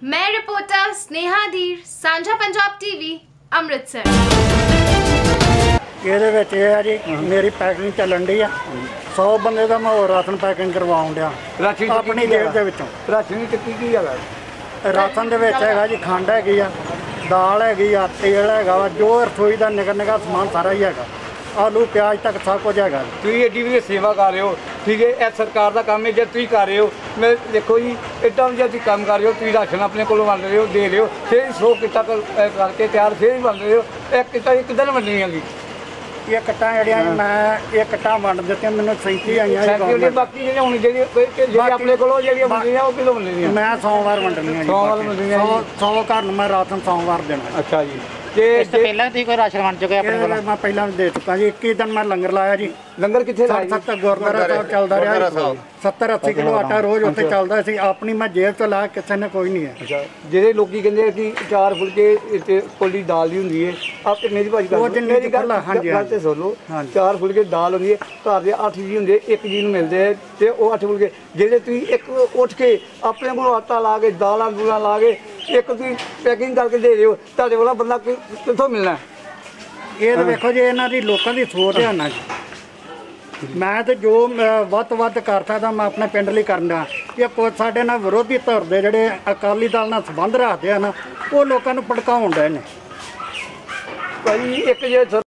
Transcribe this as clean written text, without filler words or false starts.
मैं रिपोर्टर स्नेहा धीर, साझा पंजाब टीवी, अमृतसर। ਇਹਦੇ ਵਿੱਚ ਇਹ ਆ ਜੀ ਮੇਰੀ ਪੈਕਿੰਗ ਚੱਲਣ ਡੀ ਆ 100 ਬੰਦੇ ਦਾ ਮੈਂ ਹੋਰ ਰਾਸ਼ਨ ਪੈਕਿੰਗ ਕਰਵਾਉਣ ਡਿਆ ਆਪਣੀ ਜੇਬ ਦੇ ਵਿੱਚੋਂ। ਰਾਸ਼ਨ ਚ ਕੀ ਹੈਗਾ? ਰਾਸ਼ਨ ਦੇ ਵਿੱਚ ਹੈਗਾ ਜੀ ਖੰਡ ਹੈਗੀ ਆ, ਦਾਲ ਹੈਗੀ ਆ, ਤੇਲ ਹੈਗਾ ਵਾ, ਜੋ ਰਸੋਈ ਦਾ ਨਿੱਕਾ ਨਿੱਕਾ ਸਮਾਨ ਸਾਰਾ ਹੀ ਹੈਗਾ, आलू प्याज तक सब कुछ है। तुम एडी भी सेवा कर रहे हो, ठीक है, यह सरकार का काम है जो तुम कर रहे हो। मैं देखो जी एडा भी जो तुम काम कर रहे हो, तुम राशन अपने को बन रहे हो, दे रहे हो, फिर 100 किटा करके तैयार फिर बन रहे हो। एक किटा किधर बननी है? ये कट्टा जड़िया मैं एक कट्टा वंड दित्ते, मैंने 37 आई। बाकी अपने को मैं सोमवार वंडनी है, 100 घर मैं राशन सोमवार देना। अच्छा जी, मैं पहला दे चुका जी। 21 दिन मैं लंगर लाया जी। लंगर कितने गुरुद्वारा साहब चलता रहा, 70-80 किलो आटा रोज उत्थे चलता सी। अपनी मैं जेब तो लाया, किसी ने कोई नहीं है। ਜਿਹੜੇ ਲੋਕੀ ਕਹਿੰਦੇ ਕਿ 4 फुलके कोली दाल ਦੀ ਹੁੰਦੀ ਹੈ, ਆਪ ਮੇਰੀ ਭਾਜੀ ਮੇਰੀ ਗੱਲ ਤੇ ਸੁਣ ਲਓ। 4 फुलके दाल ਹੁੰਦੀ ਹੈ, ਘਰ ਦੇ 8 ਜੀ ਹੁੰਦੇ, ਇੱਕ ਜੀ ਨੂੰ ਮਿਲਦੇ ਹੈ ਤੇ ਉਹ 8 फुलके ਜਿਹੜੇ ਤੁਸੀਂ ਇੱਕ ਉੱਠ ਕੇ ਆਪਣੇ ਕੋਲ ਆਟਾ ਲਾ ਕੇ ਦਾਲਾਂ ਦੂਲਾਂ ਲਾ ਕੇ ਇੱਕ ਤੁਸੀਂ ਪੈਕਿੰਗ ਕਰਕੇ ਦੇ ਰਹੇ ਹੋ, ਤੁਹਾਡੇ ਵਾਲਾ ਬੰਦਾ ਕਿੱਥੋਂ ਮਿਲਣਾ? ਇਹ ਤਾਂ ਵੇਖੋ ਜੀ ਇਹਨਾਂ ਦੀ ਲੋਕਾਂ ਦੀ ਸੋਚ ਹੈ ਨਾ ਜੀ। ਮੈਂ ਤੇ ਜੋ ਵੱਧ ਤੋਂ ਵੱਧ ਕਰ ਸਕਦਾ ਮੈਂ ਆਪਣੇ ਪਿੰਡ ਲਈ ਕਰਨਾ। ਇਹ ਕੁਝ ਸਾਡੇ ਨਾਲ ਵਿਰੋਧੀ ਧਿਰ ਦੇ ਜਿਹੜੇ ਅਕਾਲੀ ਦਲ ਨਾਲ ਸੰਬੰਧ ਰੱਖਦੇ ਆ ਨਾ, ਉਹ ਲੋਕਾਂ ਨੂੰ ਭੜਕਾਉਣ ਡਏ ਨੇ। ਭਾਈ ਇੱਕ ਜੇ